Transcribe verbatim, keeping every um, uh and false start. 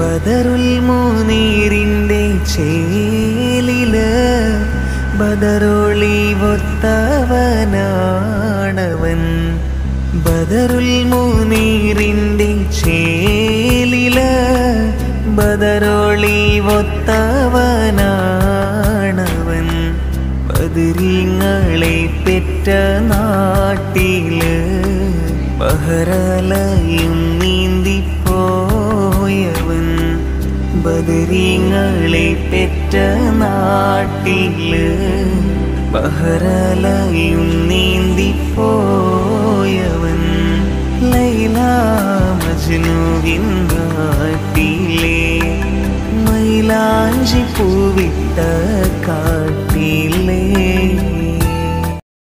ബദറുൽ മുനീറിൻ്റെ ചേലില് ബദറൊളി ഒത്തവനാണവൻ. ബദറുൽ മുനീറിൻ്റെ ചേലില് ബദറൊളി ഒത്തവനാണവൻ. ബദരീങ്ങളെ പെറ്റ നാട്ടില് ബഹറലയും നീന്തിപ്പോയവൻ. ബദരീങ്ങളെ പെറ്റ നാട്ടില് ബഹറലയും നീന്തിപ്പോയവൻ. ലൈല മജ്നുവിൻ നാട്ടിലെ മൈലാഞ്ചി പൂവിട്ട